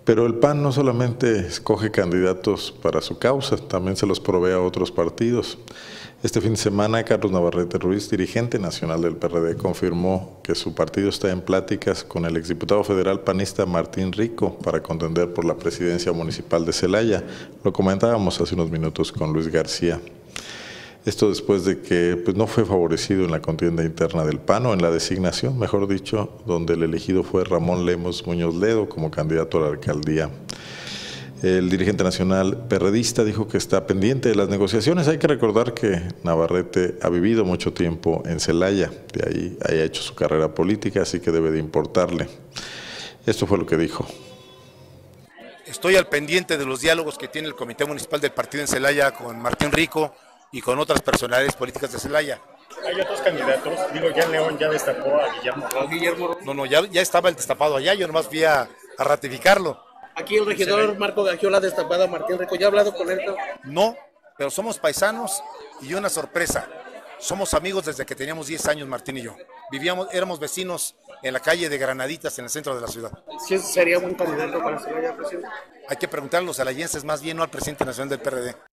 Pero el PAN no solamente escoge candidatos para su causa, también se los provee a otros partidos. Este fin de semana, Carlos Navarrete Ruiz, dirigente nacional del PRD, confirmó que su partido está en pláticas con el exdiputado federal panista Martín Rico para contender por la presidencia municipal de Celaya. Lo comentábamos hace unos minutos con Luis García. Esto después de que no fue favorecido en la contienda interna del PAN, o en la designación, mejor dicho, donde el elegido fue Ramón Lemos Muñoz Ledo como candidato a la alcaldía. El dirigente nacional perredista dijo que está pendiente de las negociaciones. Hay que recordar que Navarrete ha vivido mucho tiempo en Celaya, de ahí ha hecho su carrera política, así que debe de importarle. Esto fue lo que dijo. Estoy al pendiente de los diálogos que tiene el Comité Municipal del Partido en Celaya con Martín Rico y con otras personalidades políticas de Celaya. Hay otros candidatos, ya León ya destapó a Guillermo. No, ya estaba el destapado allá, yo nomás fui a ratificarlo. Aquí el regidor Marco Gagiola ha destapado a Martín Rico. ¿Ya ha hablado con él? No, pero somos paisanos y una sorpresa. Somos amigos desde que teníamos 10 años, Martín y yo. Éramos vecinos en la calle de Granaditas, en el centro de la ciudad. ¿Sí sería buen candidato para Celaya, presidente? Hay que preguntarle a los celayenses más bien, no al presidente nacional del PRD.